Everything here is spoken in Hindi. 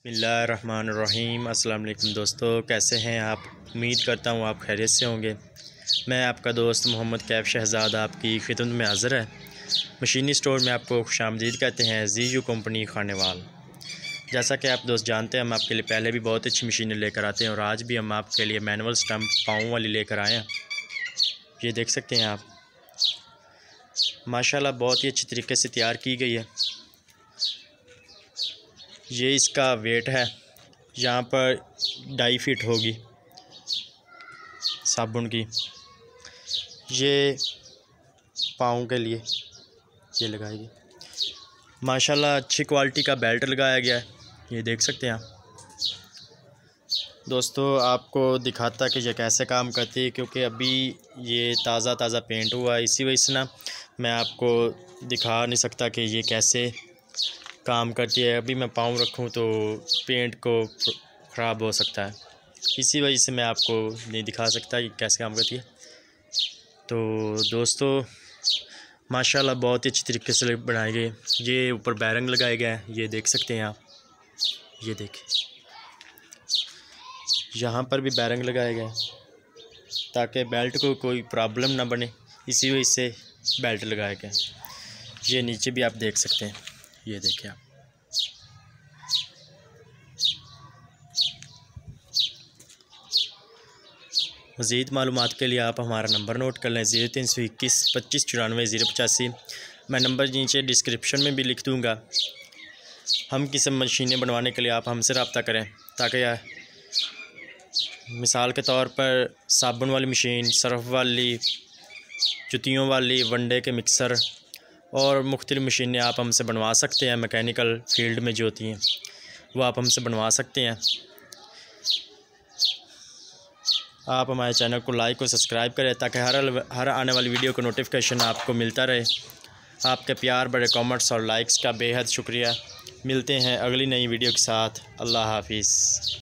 बिस्मिल्लाहिर्रहमानिर्रहीम। अस्सलाम वालेकुम दोस्तों, कैसे हैं आप? उम्मीद करता हूँ आप खैरियत से होंगे। मैं आपका दोस्त मोहम्मद कैफ शहज़ाद आपकी खिदमत में हाज़िर है। मशीनी स्टोर में आपको खुशामदीद कहते हैं। G U company Khanewal. जैसा कि आप दोस्त जानते हैं, हम आपके लिए पहले भी बहुत अच्छी मशीनें लेकर आते हैं और आज भी हम आपके लिए मैनुअल स्टम्प पाँव वाली लेकर आए हैं। ये देख सकते हैं आप, माशाल्लाह बहुत ही अच्छी तरीके से तैयार की गई है। ये इसका वेट है, यहाँ पर 2.5 फीट होगी साबुन की। ये पाँव के लिए ये लगाएगी। माशाल्लाह अच्छी क्वालिटी का बेल्ट लगाया गया है, ये देख सकते हैं आप दोस्तों। आपको दिखाता कि ये कैसे काम करती है, क्योंकि अभी ये ताज़ा पेंट हुआ है, इसी वजह से ना मैं आपको दिखा नहीं सकता कि ये कैसे काम करती है। अभी मैं पाँव रखूं तो पेंट को ख़राब हो सकता है, इसी वजह से मैं आपको नहीं दिखा सकता कि कैसे काम करती है। तो दोस्तों माशाल्लाह बहुत ही अच्छी तरीके से बनाए गए। ये ऊपर बैरंग लगाए गए हैं, ये देख सकते हैं आप। ये देखें, यहाँ पर भी बैरंग लगाए गए ताकि बेल्ट को कोई प्रॉब्लम ना बने, इसी वजह से बेल्ट लगाए गए। ये नीचे भी आप देख सकते हैं, ये देखें आप। मज़ीद मालूमात के लिए आप हमारा नंबर नोट कर लें, 0321 25 94 085। मैं नंबर नीचे डिस्क्रिप्शन में भी लिख दूँगा। हम किसी मशीनें बनवाने के लिए आप हमसे रब्ता करें, ताकि मिसाल के तौर पर साबुन वाली मशीन, सर्फ़ वाली, जुतियों वाली, वनडे के मिक्सर और मुख्तलिफ़ मशीनें आप हमसे बनवा सकते हैं। मैकेनिकल फील्ड में जो होती हैं वो आप हमसे बनवा सकते हैं। आप हमारे चैनल को लाइक और सब्सक्राइब करें ताकि हर आने वाली वीडियो का नोटिफिकेशन आपको मिलता रहे। आपके प्यार, बड़े कमेंट्स और लाइक्स का बेहद शुक्रिया। मिलते हैं अगली नई वीडियो के साथ। अल्लाह हाफिज़।